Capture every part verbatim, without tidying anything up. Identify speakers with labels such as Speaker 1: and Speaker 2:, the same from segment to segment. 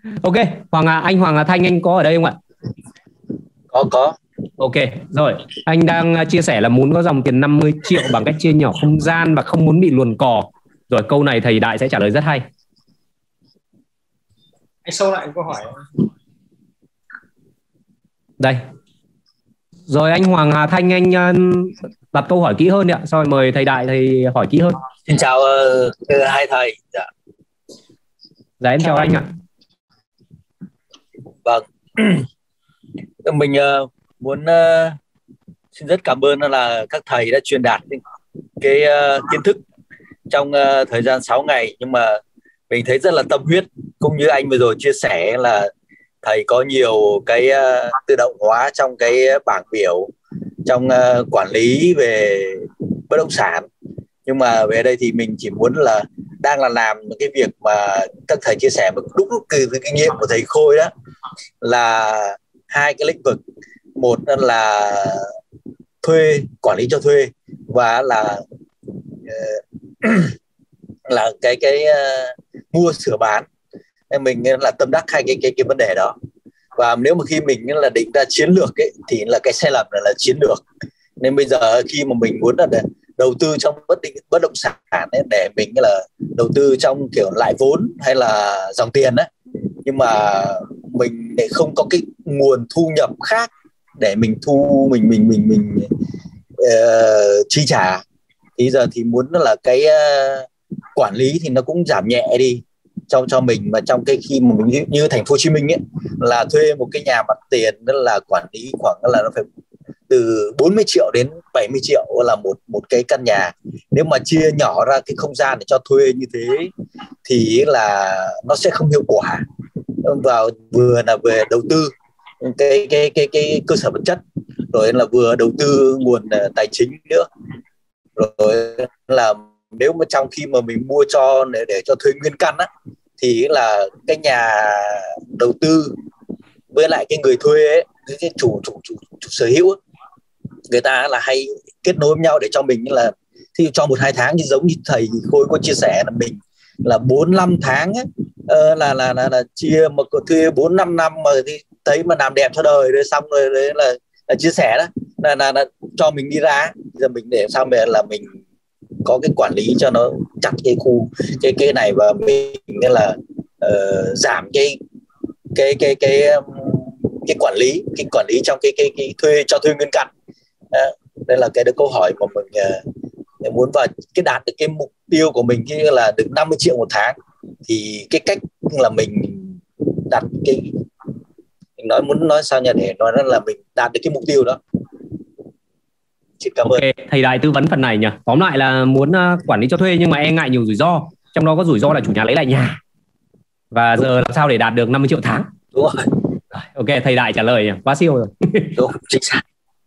Speaker 1: Ok, Hoàng à, anh Hoàng à, Thanh anh có ở đây không ạ?
Speaker 2: có có
Speaker 1: Ok, rồi. Anh đang chia sẻ là muốn có dòng tiền năm mươi triệu bằng cách chia nhỏ không gian và không muốn bị luồn cò. Rồi câu này thầy Đại sẽ trả lời rất hay.
Speaker 3: Anh sâu lại câu hỏi.
Speaker 1: Đây. Rồi anh Hoàng Hà Thanh anh uh, đặt câu hỏi kỹ hơn ạ. Sau rồi mời thầy Đại thầy hỏi kỹ hơn.
Speaker 2: Xin chào uh, hai thầy. Dạ.
Speaker 1: Dạ em chào, chào anh ạ.
Speaker 2: Vâng. Mình uh, muốn uh, xin rất cảm ơn là các thầy đã truyền đạt cái uh, kiến thức trong uh, thời gian sáu ngày, nhưng mà mình thấy rất là tâm huyết, cũng như anh vừa rồi chia sẻ là thầy có nhiều cái uh, tự động hóa trong cái bảng biểu trong uh, quản lý về bất động sản. Nhưng mà về đây thì mình chỉ muốn là đang là làm cái việc mà các thầy chia sẻ, đúng từ kinh nghiệm của thầy Khôi đó, là hai cái lĩnh vực. Một là thuê, quản lý cho thuê, và là là cái cái uh, mua sửa bán. Nên mình là tâm đắc hai cái cái cái vấn đề đó. Và nếu mà khi mình là định ra chiến lược ấy, thì là cái sai lầm là, là chiến lược. Nên bây giờ khi mà mình muốn là đầu tư trong bất định bất động sản ấy, để mình là đầu tư trong kiểu lãi vốn hay là dòng tiền ấy, nhưng mà mình để không có cái nguồn thu nhập khác để mình thu mình mình mình mình uh, chi trả, thì giờ thì muốn là cái uh, quản lý thì nó cũng giảm nhẹ đi cho cho mình. Mà trong cái khi mà mình như, như thành phố Hồ Chí Minh ấy, là thuê một cái nhà mặt tiền đó là quản lý khoảng là nó phải từ bốn mươi triệu đến bảy mươi triệu là một một cái căn nhà. Nếu mà chia nhỏ ra cái không gian để cho thuê như thế thì là nó sẽ không hiệu quả. Vào vừa là về đầu tư cái cái cái cái cơ sở vật chất, rồi là vừa đầu tư nguồn tài chính nữa, rồi là nếu mà trong khi mà mình mua cho để, để cho thuê nguyên căn á, thì là cái nhà đầu tư với lại cái người thuê ấy, cái chủ chủ chủ, chủ sở hữu ấy, người ta là hay kết nối với nhau để cho mình là thì cho một hai tháng, như giống như thầy Khôi có chia sẻ là mình là bốn năm tháng ấy, uh, là, là là là chia một thuê bốn năm năm mà thì thấy mà làm đẹp cho đời rồi, xong rồi đấy là, là chia sẻ đó là, là, là cho mình đi ra. Giờ mình để sao mà là mình có cái quản lý cho nó chặt cái khu cái cái này, và mình là uh, giảm cái cái cái cái cái quản lý cái quản lý trong cái cái, cái thuê cho thuê nguyên căn. À, đây là cái được câu hỏi mà mình uh, muốn. Và cái đạt được cái mục tiêu của mình kia là được năm mươi triệu một tháng, thì cái cách là mình đặt cái mình nói muốn nói sao nhỉ, để nói là mình đạt được cái mục tiêu đó.
Speaker 1: Xin cảm ơn. Ok, thầy Đại tư vấn phần này nhỉ. Tóm lại là muốn uh, quản lý cho thuê nhưng mà e ngại nhiều rủi ro, trong đó có rủi ro là chủ nhà lấy lại nhà. Và đúng. Giờ làm sao để đạt được năm mươi triệu tháng?
Speaker 2: Đúng rồi.
Speaker 1: Ok, thầy Đại trả lời nhỉ, quá siêu rồi.
Speaker 2: Đúng, chính xác.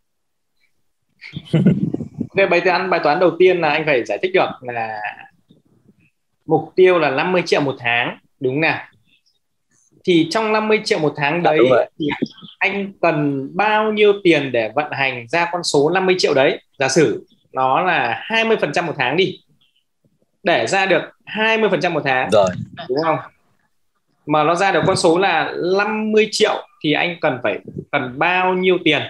Speaker 3: Ok, bài toán bài toán đầu tiên là anh phải giải thích được là mục tiêu là năm mươi triệu một tháng, đúng nào? Thì trong năm mươi triệu một tháng đấy thì anh cần bao nhiêu tiền để vận hành ra con số năm mươi triệu đấy? Giả sử nó là hai mươi phần trăm một tháng đi, để ra được hai mươi phần trăm một tháng
Speaker 2: rồi,
Speaker 3: đúng không? Mà nó ra được con số là năm mươi triệu thì anh cần phải cần bao nhiêu tiền?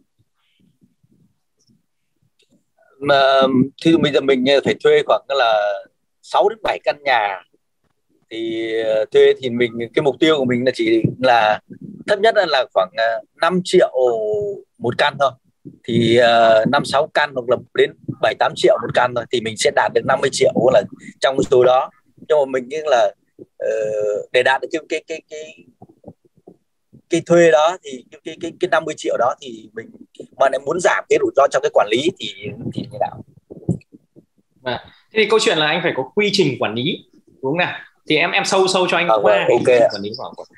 Speaker 2: Mà thì bây giờ mình phải thuê khoảng là sáu đến bảy căn nhà, thì thuê thì mình cái mục tiêu của mình là chỉ là thấp nhất là khoảng năm triệu một căn thôi, thì năm sáu căn hoặc là đến bảy tám triệu một căn thôi, thì mình sẽ đạt được năm mươi triệu là trong số đó. Nhưng mà mình nghĩ là uh, để đạt được cái cái cái cái cái thuê đó thì cái cái cái, cái năm mươi triệu đó thì mình mà lại muốn giảm cái rủi ro trong cái quản lý thì thì như nào?
Speaker 3: À, thế thì câu chuyện là anh phải có quy trình quản lý, đúng không nào? Thì em em sâu sâu cho anh
Speaker 2: à,
Speaker 3: qua
Speaker 2: vâng,
Speaker 3: cái
Speaker 2: okay.
Speaker 3: quy trình quản lý của họ.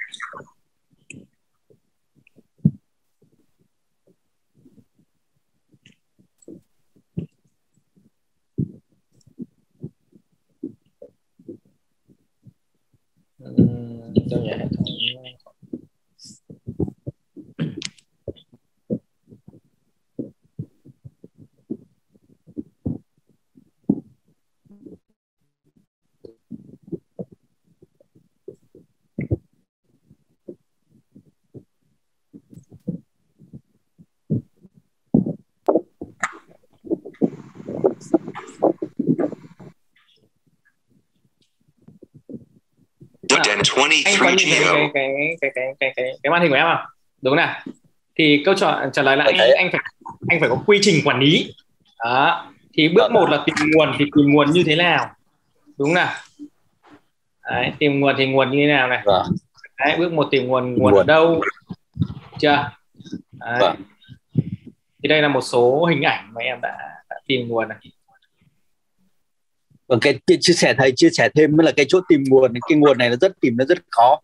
Speaker 3: Đâu nhỉ? anh có nhìn thấy cái cái cái cái cái cái cái màn hình của em không? Đúng nào? Thì câu trả trả lời là anh anh phải anh phải có quy trình quản lý. Đó. Thì bước một là tìm nguồn, thì tìm nguồn như thế nào? Đúng nào? Đấy, tìm nguồn thì nguồn như thế nào này? Đấy, bước một tìm nguồn, nguồn ở đâu? Chưa? Đấy. Thì đây là một số hình ảnh mà em đã, đã tìm nguồn này.
Speaker 2: Và cái chia sẻ thầy chia sẻ thêm mới là cái chỗ tìm nguồn, cái nguồn này nó rất tìm nó rất khó.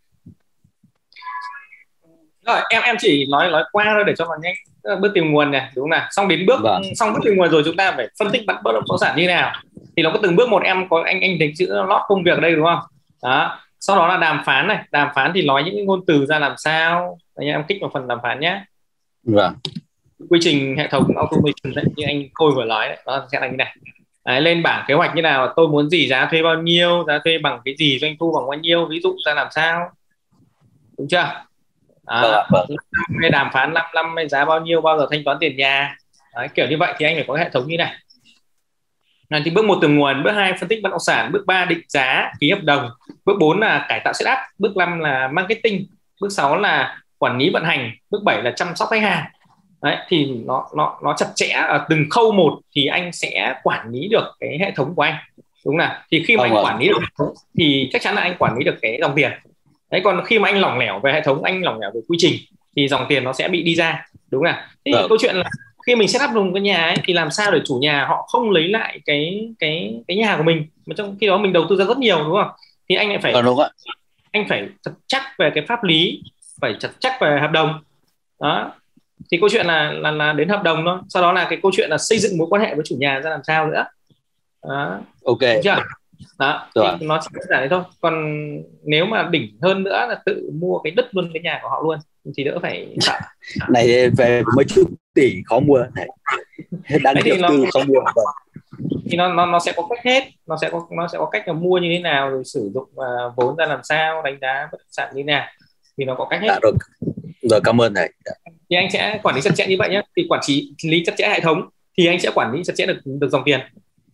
Speaker 3: Rồi em em chỉ nói nói qua thôi để cho mọi nhanh. Bước tìm nguồn này, đúng là xong đến bước vâng. xong bước tìm nguồn rồi chúng ta phải phân tích bất động sản như nào. Thì nó có từng bước một, em có anh anh thấy chữ lót công việc ở đây đúng không? Đó. Sau đó là đàm phán này, đàm phán thì nói những ngôn từ ra làm sao. Đấy, em kích vào phần đàm phán nhé.
Speaker 2: Vâng.
Speaker 3: Quy trình hệ thống automation đấy, như anh Khôi vừa nói đấy, nó sẽ là như này. Đấy, lên bảng kế hoạch như nào, tôi muốn gì, giá thuê bao nhiêu, giá thuê bằng cái gì, doanh thu bằng bao nhiêu, ví dụ ra làm sao, đúng chưa? Đó. Vâng, vâng. Đàm phán năm năm giá bao nhiêu, bao giờ thanh toán tiền nhà. Đấy, kiểu như vậy thì anh phải có hệ thống như này. Này, thì bước một tìm nguồn, bước hai phân tích bất động sản, bước ba định giá, ký hợp đồng, bước bốn là cải tạo setup, bước năm là marketing, bước sáu là quản lý vận hành, bước bảy là chăm sóc khách hàng. Đấy, thì nó nó nó chặt chẽ ở từng khâu một thì anh sẽ quản lý được cái hệ thống của anh, đúng nào? Thì khi mà anh quản lý được hệ thống thì chắc chắn là anh quản lý được cái dòng tiền. Đấy, còn khi mà anh lỏng lẻo về hệ thống, anh lỏng lẻo về quy trình thì dòng tiền nó sẽ bị đi ra, đúng nào? Thế thì câu chuyện là khi mình set up dùng cái nhà ấy, thì làm sao để chủ nhà họ không lấy lại cái cái cái nhà của mình, mà trong khi đó mình đầu tư ra rất nhiều, đúng không? Thì anh lại phải anh phải chặt chắc về cái pháp lý, phải chặt chắc về hợp đồng. Đó, thì câu chuyện là là, là đến hợp đồng thôi, sau đó là cái câu chuyện là xây dựng mối quan hệ với chủ nhà ra làm sao nữa. Đó.
Speaker 2: Ok.
Speaker 3: Chưa? Đó, thì nó chỉ đơn giản đấy thôi. Còn nếu mà đỉnh hơn nữa là tự mua cái đất luôn cái nhà của họ luôn thì đỡ phải sợ.
Speaker 2: Này về mấy chục tỷ khó mua này. Đang đầu tư khó mua.
Speaker 3: Thì nó nó nó sẽ có cách hết, nó sẽ có nó sẽ có cách là mua như thế nào, rồi sử dụng uh, vốn ra làm sao, đánh giá bất động sản như thế nào, thì nó có cách hết.
Speaker 2: Đã rồi. Rồi, cảm ơn thầy.
Speaker 3: Thì anh sẽ quản lý chặt chẽ như vậy nhé. Thì quản lý chặt chẽ hệ thống thì anh sẽ quản lý chặt chẽ được được dòng tiền.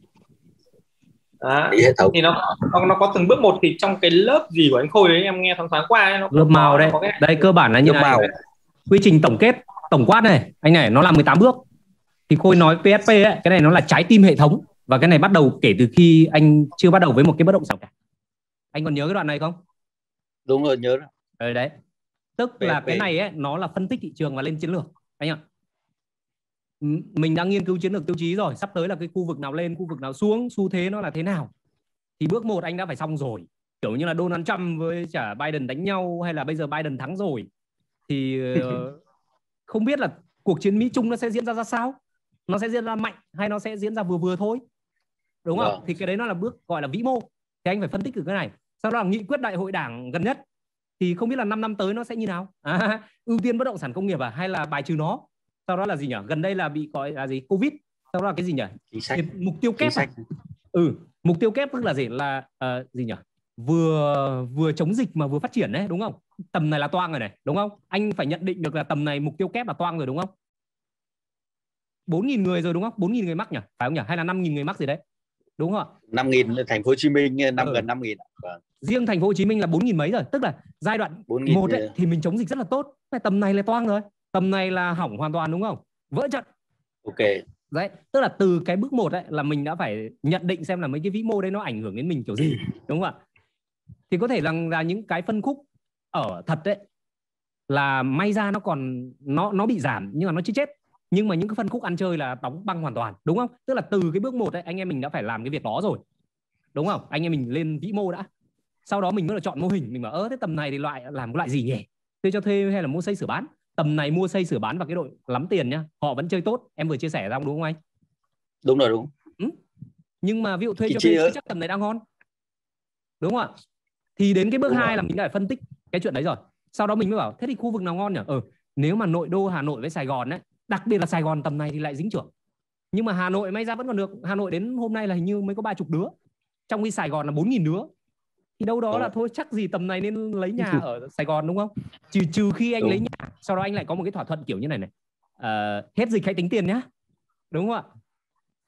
Speaker 3: Đó. Thì nó, nó nó có từng bước một. Thì trong cái lớp gì của anh Khôi đấy em nghe thoáng thoáng qua ấy, nó
Speaker 1: lớp màu đấy. Cái... đây cơ bản là như này. Quy trình tổng kết tổng quát này anh này, nó là mười tám bước. Thì Khôi nói pê ét pê ấy, cái này nó là trái tim hệ thống, và cái này bắt đầu kể từ khi anh chưa bắt đầu với một cái bất động sản cả. Anh còn nhớ cái đoạn này không?
Speaker 2: Đúng rồi, nhớ rồi.
Speaker 1: Đấy, đấy. Tức pê ét pê. Là cái này ấy, nó là phân tích thị trường và lên chiến lược anh ạ. Mình đang nghiên cứu chiến lược tiêu chí rồi, sắp tới là cái khu vực nào lên, khu vực nào xuống, xu thế nó là thế nào. Thì bước một anh đã phải xong rồi. Kiểu như là Donald Trump với cả Biden đánh nhau, hay là bây giờ Biden thắng rồi, thì không biết là cuộc chiến Mỹ Trung nó sẽ diễn ra ra sao. Nó sẽ diễn ra mạnh hay nó sẽ diễn ra vừa vừa thôi, đúng không? Vâng. Thì cái đấy nó là bước gọi là vĩ mô. Thì anh phải phân tích từ cái này. Sau đó là nghị quyết đại hội đảng gần nhất, thì không biết là năm năm tới nó sẽ như nào. À, ưu tiên bất động sản công nghiệp à, hay là bài trừ nó. Sau đó là gì nhỉ? Gần đây là bị gọi là gì? Covid. Sau đó là cái gì nhỉ? Mục tiêu kép. À? Ừ, mục tiêu kép tức là gì? Là uh, gì nhỉ? Vừa vừa chống dịch mà vừa phát triển đấy, đúng không? Tầm này là toang rồi này, đúng không? Anh phải nhận định được là tầm này mục tiêu kép là toang rồi, đúng không? bốn nghìn người rồi đúng không? bốn nghìn người mắc nhỉ? Phải không nhỉ? Hay là năm nghìn người mắc gì đấy? Đúng không ạ?
Speaker 2: năm nghìn, thành phố Hồ Chí Minh năm
Speaker 1: ừ.
Speaker 2: gần năm nghìn. Vâng.
Speaker 1: Riêng thành phố Hồ Chí Minh là bốn nghìn mấy rồi, tức là giai đoạn một ấy, thì mình chống dịch rất là tốt. Tầm này là toang rồi. Tầm này là hỏng hoàn toàn, đúng không? Vỡ trận.
Speaker 2: Ok.
Speaker 1: Đấy, tức là từ cái bước một ấy là mình đã phải nhận định xem là mấy cái vĩ mô đấy nó ảnh hưởng đến mình kiểu gì, đúng không ạ? Thì có thể rằng là những cái phân khúc ở thật đấy là may ra nó còn nó nó bị giảm nhưng mà nó chưa chết. Nhưng mà những cái phân khúc ăn chơi là đóng băng hoàn toàn, đúng không? Tức là từ cái bước một ấy anh em mình đã phải làm cái việc đó rồi, đúng không? Anh em mình lên vĩ mô đã, sau đó mình mới là chọn mô hình. Mình bảo ơ thế tầm này thì loại làm cái loại gì nhỉ? Thuê cho thuê hay là mua xây sửa bán? Tầm này mua xây sửa bán và cái đội lắm tiền nhá, họ vẫn chơi tốt. Em vừa chia sẻ ra đúng không anh?
Speaker 2: Đúng rồi, đúng.
Speaker 1: Ừ. Nhưng mà ví dụ thuê thì cho thuê chắc tầm này đang ngon, đúng không ạ? Thì đến cái bước hai là mình đã phải phân tích cái chuyện đấy rồi. Sau đó mình mới bảo thế thì khu vực nào ngon nhỉ? Ừ, nếu mà nội đô Hà Nội với Sài Gòn ấy, đặc biệt là Sài Gòn tầm này thì lại dính trưởng. Nhưng mà Hà Nội may ra vẫn còn được. Hà Nội đến hôm nay là hình như mới có ba chục đứa, trong khi Sài Gòn là bốn nghìn đứa. Thì đâu đó là thôi chắc gì tầm này nên lấy nhà ở Sài Gòn, đúng không? Trừ trừ khi anh đúng. Lấy nhà, sau đó anh lại có một cái thỏa thuận kiểu như này này, à, hết dịch hãy tính tiền nhá, đúng không ạ?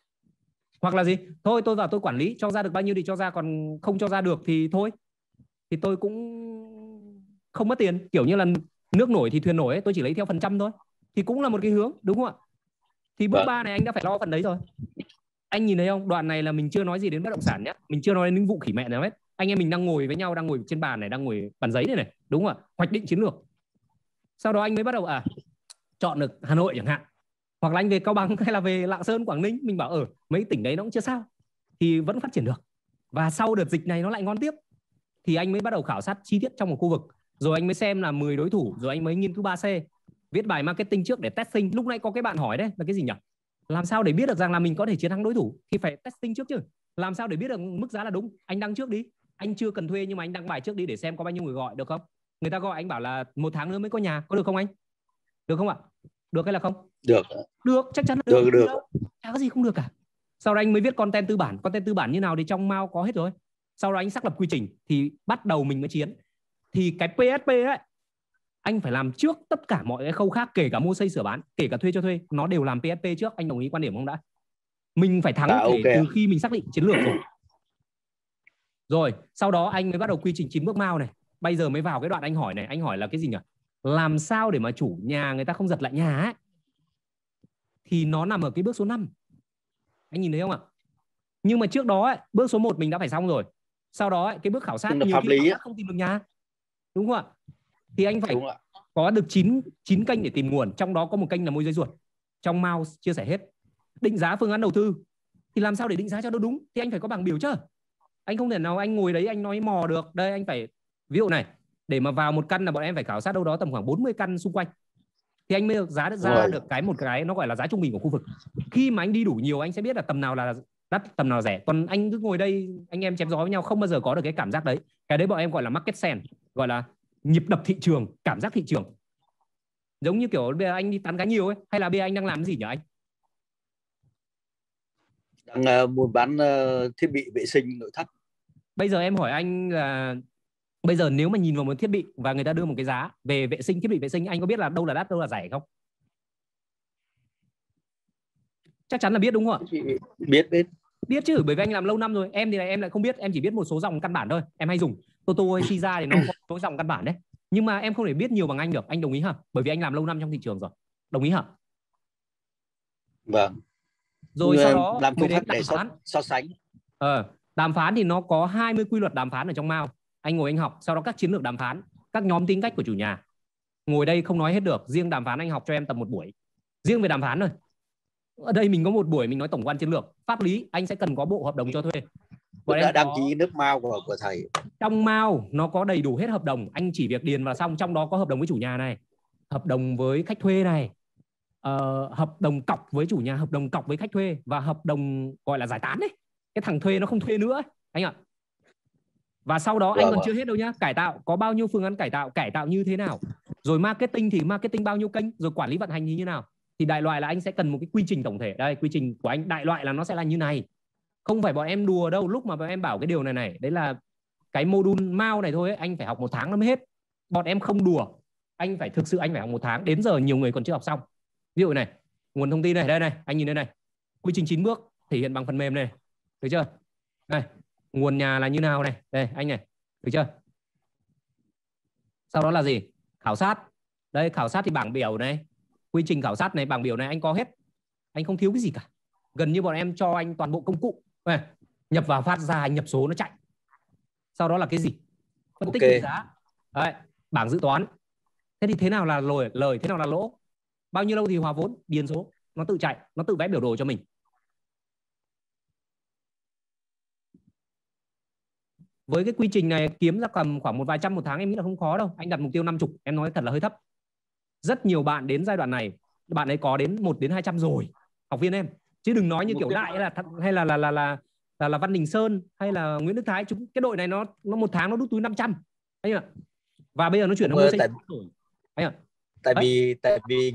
Speaker 1: Hoặc là gì? Thôi tôi vào tôi quản lý, cho ra được bao nhiêu thì cho ra, còn không cho ra được thì thôi. thì tôi cũng không mất tiền. Kiểu như là nước nổi thì thuyền nổi ấy, tôi chỉ lấy theo phần trăm thôi. Thì cũng là một cái hướng, đúng không ạ? Thì bước ba này anh đã phải lo phần đấy rồi. Anh nhìn thấy không? Đoạn này là mình chưa nói gì đến bất động sản nhé. Mình chưa nói đến những vụ khỉ mẹ nào hết. Anh em mình đang ngồi với nhau, đang ngồi trên bàn này, đang ngồi bàn giấy này này, đúng không ạ? Hoạch định chiến lược. Sau đó anh mới bắt đầu à chọn được Hà Nội chẳng hạn, hoặc là anh về Cao Bằng hay là về Lạng Sơn, Quảng Ninh, mình bảo ở mấy tỉnh đấy nó cũng chưa sao thì vẫn phát triển được. Và sau đợt dịch này nó lại ngon tiếp thì anh mới bắt đầu khảo sát chi tiết trong một khu vực, rồi anh mới xem là mười đối thủ, rồi anh mới nghiên cứu ba C, viết bài marketing trước để testing. Lúc nãy có cái bạn hỏi đấy là cái gì nhỉ? Làm sao để biết được rằng là mình có thể chiến thắng đối thủ? Thì phải testing trước chứ. Làm sao để biết được mức giá là đúng? Anh đăng trước đi. Anh chưa cần thuê nhưng mà anh đăng bài trước đi để xem có bao nhiêu người gọi, được không? Người ta gọi anh bảo là một tháng nữa mới có nhà, có được không anh? Được không ạ? Được hay là không?
Speaker 2: Được.
Speaker 1: Được, chắc chắn là được.
Speaker 2: Được, được.
Speaker 1: Chả có gì không được cả. Sau đó anh mới viết content tư bản. Content tư bản như nào thì trong Mao có hết rồi. Sau đó anh xác lập quy trình thì bắt đầu mình mới chiến. Thì cái pê ét pê ấy, anh phải làm trước tất cả mọi cái khâu khác, kể cả mua xây sửa bán, kể cả thuê cho thuê, nó đều làm pê ét pê trước. Anh đồng ý quan điểm không đã? Mình phải thắng
Speaker 2: à,
Speaker 1: kể
Speaker 2: okay.
Speaker 1: từ khi mình xác định chiến lược rồi. Rồi, sau đó anh mới bắt đầu quy trình chín bước Mao này. Bây giờ mới vào cái đoạn anh hỏi này. Anh hỏi là cái gì nhỉ? Làm sao để mà chủ nhà người ta không giật lại nhà ấy? Thì nó nằm ở cái bước số năm. Anh nhìn thấy không ạ? Nhưng mà trước đó ấy, bước số một mình đã phải xong rồi. Sau đó ấy, cái bước khảo sát nhiều khi khảo sát không tìm được nhà, đúng không ạ? Thì anh phải có được chín, chín kênh để tìm nguồn. Trong đó có một kênh là môi giới ruột. Trong Mao chia sẻ hết. Định giá phương án đầu tư. Thì làm sao để định giá cho nó đúng? Thì anh phải có bảng biểu chứ. Anh không thể nào anh ngồi đấy anh nói mò được. Đây anh phải, ví dụ này, để mà vào một căn là bọn em phải khảo sát đâu đó tầm khoảng bốn mươi căn xung quanh. Thì anh mới được giá ra rồi. Được cái một cái nó gọi là giá trung bình của khu vực. Khi mà anh đi đủ nhiều anh sẽ biết là tầm nào là đắt, tầm nào rẻ. Còn anh cứ ngồi đây anh em chém gió với nhau không bao giờ có được cái cảm giác đấy. Cái đấy bọn em gọi là market sense, gọi là nhịp đập thị trường, cảm giác thị trường. Giống như kiểu bây giờ anh đi tán gái nhiều ấy, hay là bây giờ anh đang làm cái gì nhỉ anh?
Speaker 2: Đang uh, mua bán uh, thiết bị vệ sinh nội thất.
Speaker 1: Bây giờ em hỏi anh là bây giờ nếu mà nhìn vào một thiết bị và người ta đưa một cái giá về vệ sinh, thiết bị vệ sinh, anh có biết là đâu là đắt, đâu là rẻ không? Chắc chắn là biết đúng không ạ?
Speaker 2: Biết biết.
Speaker 1: Biết chứ, bởi vì anh làm lâu năm rồi. Em thì là em lại không biết, em chỉ biết một số dòng căn bản thôi. Em hay dùng Toto hay Shiza thì nó có số dòng căn bản đấy. Nhưng mà em không thể biết nhiều bằng anh được. Anh đồng ý hả? Bởi vì anh làm lâu năm trong thị trường rồi. Đồng ý hả?
Speaker 2: Vâng.
Speaker 1: Rồi sau đó
Speaker 2: làm
Speaker 1: mới đến
Speaker 2: đàm phán. So sánh.
Speaker 1: Ờ, đàm phán thì nó có hai mươi quy luật đàm phán ở trong Mao. Anh ngồi anh học. Sau đó các chiến lược đàm phán, các nhóm tính cách của chủ nhà. Ngồi đây không nói hết được. Riêng đàm phán anh học cho em tầm một buổi. Riêng về đàm phán thôi. Ở đây mình có một buổi mình nói tổng quan chiến lược. Pháp lý anh sẽ cần có bộ hợp đồng cho thuê.
Speaker 2: Bọn đã đăng ký nước Mao của, của thầy.
Speaker 1: Trong Mao nó có đầy đủ hết hợp đồng. Anh chỉ việc điền vào xong. Trong đó có hợp đồng với chủ nhà này, hợp đồng với khách thuê này, uh, hợp đồng cọc với chủ nhà, hợp đồng cọc với khách thuê, và hợp đồng gọi là giải tán đấy. Cái thằng thuê nó không thuê nữa anh ạ. Và sau đó anh còn chưa hết đâu nhá. Cải tạo, có bao nhiêu phương án cải tạo, cải tạo như thế nào. Rồi marketing thì marketing bao nhiêu kênh. Rồi quản lý vận hành như thế nào. Thì đại loại là anh sẽ cần một cái quy trình tổng thể. Đây, quy trình của anh đại loại là nó sẽ là như này. Không phải bọn em đùa đâu. Lúc mà bọn em bảo cái điều này này, đấy là cái module Mao này thôi ấy, anh phải học một tháng nó mới hết. Bọn em không đùa. Anh phải thực sự anh phải học một tháng. Đến giờ nhiều người còn chưa học xong. Ví dụ này, nguồn thông tin này, đây này, anh nhìn đây này. Quy trình chín bước thể hiện bằng phần mềm này. Được chưa? Đây, nguồn nhà là như nào này. Đây, anh này. Được chưa? Sau đó là gì? Khảo sát. Đây, khảo sát thì bảng biểu này. Quy trình khảo sát này, bảng biểu này anh có hết. Anh không thiếu cái gì cả. Gần như bọn em cho anh toàn bộ công cụ. Đây, nhập vào phát ra, nhập số nó chạy. Sau đó là cái gì? Phân tích okay. giá. Đấy, bảng dự toán. Thế thì thế nào là lời, lời, thế nào là lỗ? Bao nhiêu lâu thì hòa vốn, điền số, nó tự chạy, nó tự vẽ biểu đồ cho mình. Với cái quy trình này kiếm ra cầm khoảng một vài trăm một tháng em nghĩ là không khó đâu. Anh đặt mục tiêu năm mươi, em nói thật là hơi thấp. Rất nhiều bạn đến giai đoạn này, bạn ấy có đến một đến hai trăm rồi, học viên em. Chứ đừng nói như kiểu Đại hay là hay là là là là là, là Văn Đình Sơn hay là Nguyễn Đức Thái, chúng cái đội này nó nó một tháng nó đút túi năm trăm. Anh ạ. Và bây giờ nó chuyển sang mua xây rồi. Anh ạ.
Speaker 2: Tại vì tại vì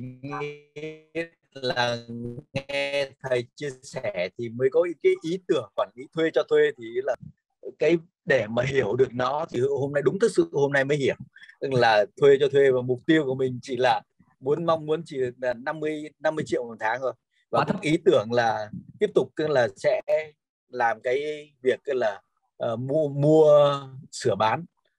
Speaker 2: là nghe thầy chia sẻ thì mới có cái ý tưởng quản lý thuê cho thuê, thì là cái để mà hiểu được nó thì hôm nay đúng thực sự hôm nay mới hiểu là thuê cho thuê, và mục tiêu của mình chỉ là muốn mong muốn chỉ là năm mươi triệu một tháng thôi, và cũng ý tưởng là tiếp tục là sẽ làm cái việc là uh, mua mua sửa bán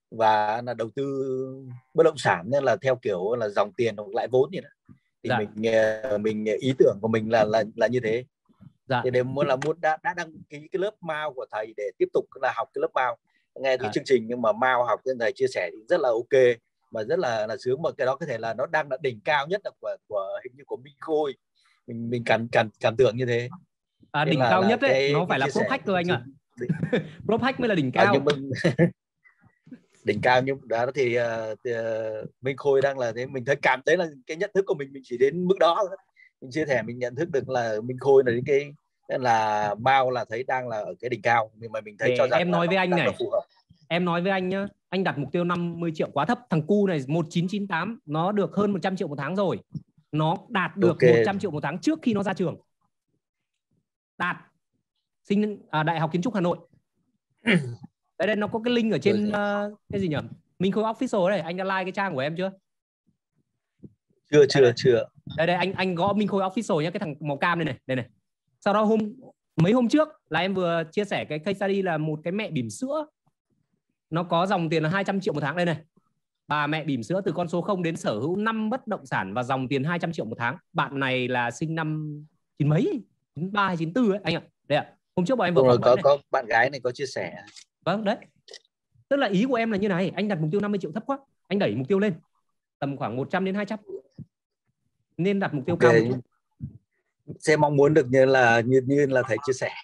Speaker 2: và là đầu tư bất động sản, nên là theo kiểu là dòng tiền hoặc lãi vốn vậy đó. Thì dạ. mình mình ý tưởng của mình là là là như thế. Dạ. Thì đều muốn là muốn đã, đã đăng ký cái lớp em a u của thầy để tiếp tục là học cái lớp em a u. Nghe cái dạ. chương trình nhưng mà em a u học, thầy chia sẻ thì rất là ok, mà rất là là sướng. Mà cái đó có thể là nó đang là đỉnh cao nhất là của của hình như của Minh Khôi, mình mình cảm cảm cảm tưởng như thế.
Speaker 1: À, đỉnh là, cao là nhất ấy cái, nó phải là Prop Hack thôi anh ạ. Prop Hack mới là đỉnh cao. À, nhưng mình...
Speaker 2: đỉnh cao nhưng đó thì, uh, thì uh, Minh Khôi đang là thế. Mình thấy cảm thấy là cái nhận thức của mình mình chỉ đến mức đó thôi. Mình chia sẻ mình nhận thức được là Minh Khôi là cái là bao là thấy đang là ở cái đỉnh cao, nhưng mà mình thấy để cho rằng
Speaker 1: em nói với anh này, em nói với anh nhá, anh đặt mục tiêu năm mươi triệu quá thấp. Thằng cu này một chín chín tám nó được hơn một trăm triệu một tháng rồi, nó đạt được okay. một trăm triệu một tháng trước khi nó ra trường. Đạt sinh à, Đại học Kiến trúc Hà Nội. Đây đây nó có cái link ở trên uh, cái gì nhỉ? Minh Khôi Official đây, anh đã like cái trang của em chưa?
Speaker 2: Chưa chưa đây, chưa.
Speaker 1: Đây đây anh anh gõ Minh Khôi Official nhé, cái thằng màu cam này này, đây này. Sau đó hôm mấy hôm trước là em vừa chia sẻ cái case study là một cái mẹ bỉm sữa. Nó có dòng tiền là hai trăm triệu một tháng đây này. Bà mẹ bỉm sữa từ con số không đến sở hữu năm bất động sản và dòng tiền hai trăm triệu một tháng. Bạn này là sinh năm chín mấy, chín ba hay chín tư ấy anh ạ. Đây ạ. Hôm trước bọn em vừa
Speaker 2: có, có, có bạn gái này có chia sẻ.
Speaker 1: Vâng đấy. Tức là ý của em là như này, anh đặt mục tiêu năm mươi triệu thấp quá, anh đẩy mục tiêu lên tầm khoảng một trăm đến hai trăm. Nên đặt mục tiêu okay. cao.
Speaker 2: Sẽ mong muốn được như là như như là thầy chia sẻ.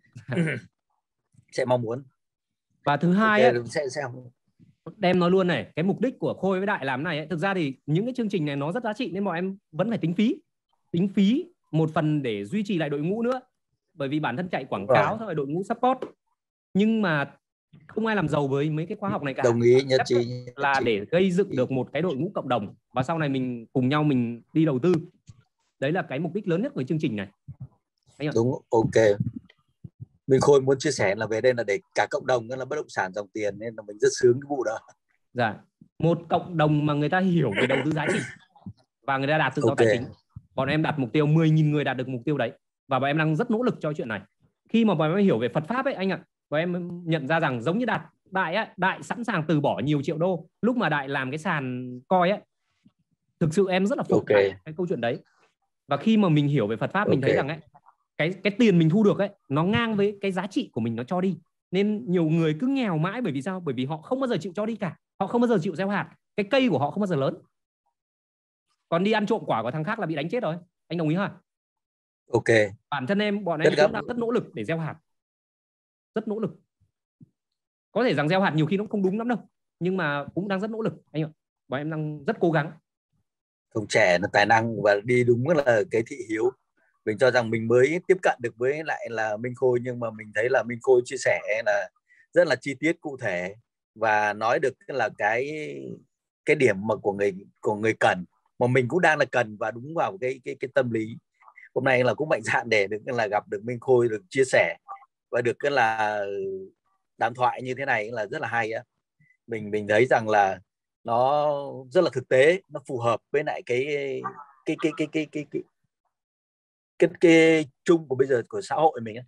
Speaker 2: Sẽ mong muốn.
Speaker 1: Và thứ hai
Speaker 2: okay,
Speaker 1: ấy,
Speaker 2: sẽ, sẽ...
Speaker 1: đem nói luôn này, cái mục đích của Khôi với Đại làm này ấy, thực ra thì những cái chương trình này nó rất giá trị nên bọn em vẫn phải tính phí. Tính phí một phần để duy trì lại đội ngũ nữa. Bởi vì bản thân chạy quảng cáo thôi, đội ngũ support. Nhưng mà không ai làm giàu với mấy cái khóa học này cả.
Speaker 2: Đồng ý, nhất trí.
Speaker 1: Là để gây dựng được một cái đội ngũ cộng đồng và sau này mình cùng nhau mình đi đầu tư. Đấy là cái mục đích lớn nhất của chương trình này.
Speaker 2: Đúng, ok. Mình Khôi muốn chia sẻ là về đây là để cả cộng đồng, là bất động sản dòng tiền, nên là mình rất sướng cái vụ đó.
Speaker 1: Dạ. Một cộng đồng mà người ta hiểu về đầu tư giá trị và người ta đạt tự do okay. tài chính. Bọn em đặt mục tiêu mười nghìn người đạt được mục tiêu đấy. Và bọn em đang rất nỗ lực cho chuyện này. Khi mà bọn em hiểu về Phật Pháp ấy anh ạ, bọn em nhận ra rằng giống như Đạt, Đại ấy, Đại sẵn sàng từ bỏ nhiều triệu đô. Lúc mà Đại làm cái sàn coi ấy, thực sự em rất là phục okay. cái câu chuyện đấy. Và khi mà mình hiểu về Phật Pháp, okay. mình thấy rằng ấy, cái cái tiền mình thu được ấy nó ngang với cái giá trị của mình nó cho đi. Nên nhiều người cứ nghèo mãi bởi vì sao? Bởi vì họ không bao giờ chịu cho đi cả. Họ không bao giờ chịu gieo hạt. Cái cây của họ không bao giờ lớn. Còn đi ăn trộm quả của thằng khác là bị đánh chết rồi. Anh đồng ý hả?
Speaker 2: Ok.
Speaker 1: Bản thân em, bọn em cũng đang rất nỗ lực để gieo hạt. Rất nỗ lực. Có thể rằng gieo hạt nhiều khi nó không đúng lắm đâu, nhưng mà cũng đang rất nỗ lực anh ạ. Bọn em đang rất cố gắng.
Speaker 2: Không trẻ là tài năng và đi đúng là cái thị hiếu. Mình cho rằng mình mới tiếp cận được với lại là Minh Khôi, nhưng mà mình thấy là Minh Khôi chia sẻ là rất là chi tiết cụ thể và nói được là cái cái điểm mà của người của người cần, mà mình cũng đang là cần và đúng vào cái cái cái tâm lý. Hôm nay là cũng mạnh dạn để được là gặp được Minh Khôi, được chia sẻ và được cái là đàm thoại như thế này là rất là hay á. Mình mình thấy rằng là nó rất là thực tế, nó phù hợp với lại cái cái cái cái cái cái cái cái, cái chung của bây giờ của xã hội mình ấy.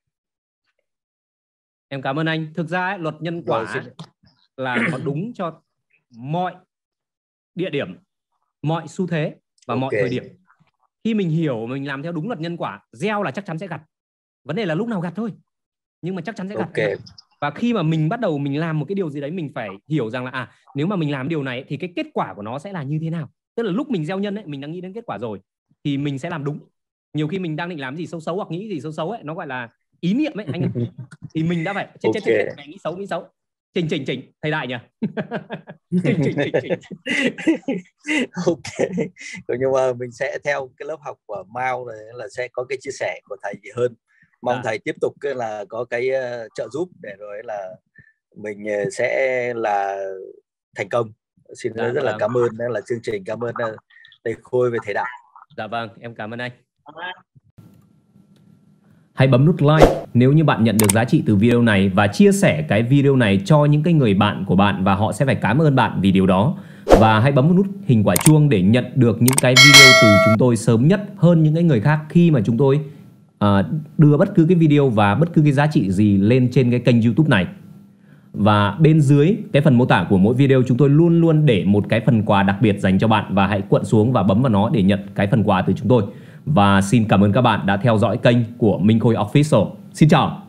Speaker 1: Em cảm ơn anh. Thực ra ấy, luật nhân quả ấy, là nó đúng cho mọi địa điểm, mọi xu thế và okay. mọi thời điểm. Khi mình hiểu, mình làm theo đúng luật nhân quả, gieo là chắc chắn sẽ gặt. Vấn đề là lúc nào gặt thôi, nhưng mà chắc chắn sẽ gặt.
Speaker 2: Okay.
Speaker 1: Và khi mà mình bắt đầu mình làm một cái điều gì đấy, mình phải hiểu rằng là à, nếu mà mình làm điều này thì cái kết quả của nó sẽ là như thế nào. Tức là lúc mình gieo nhân ấy, mình đã nghĩ đến kết quả rồi thì mình sẽ làm đúng. Nhiều khi mình đang định làm gì xấu xấu hoặc nghĩ gì xấu xấu ấy, nó gọi là ý niệm ấy anh ấy. Thì mình đã phải chết chết chết mày nghĩ xấu nghĩ xấu. Chỉnh chỉnh chỉnh thầy Đại nhỉ. Chỉnh chỉnh chỉnh chỉnh.
Speaker 2: Ok. Nhưng mà mình sẽ theo cái lớp học của Mao này là sẽ có cái chia sẻ của thầy gì hơn. Mong à. thầy tiếp tục cái là có cái uh, trợ giúp để rồi là mình uh, sẽ là thành công. Xin dạ, rất vâng. là cảm ơn là chương trình, cảm ơn uh, thầy Khôi về thầy Đại.
Speaker 1: Dạ vâng, em cảm ơn anh. Hãy bấm nút like nếu như bạn nhận được giá trị từ video này và chia sẻ cái video này cho những cái người bạn của bạn và họ sẽ phải cảm ơn bạn vì điều đó. Và hãy bấm nút hình quả chuông để nhận được những cái video từ chúng tôi sớm nhất hơn những cái người khác khi mà chúng tôi uh, đưa bất cứ cái video và bất cứ cái giá trị gì lên trên cái kênh YouTube này. Và bên dưới cái phần mô tả của mỗi video chúng tôi luôn luôn để một cái phần quà đặc biệt dành cho bạn, và hãy cuộn xuống và bấm vào nó để nhận cái phần quà từ chúng tôi. Và xin cảm ơn các bạn đã theo dõi kênh của Minh Khôi Official. Xin chào.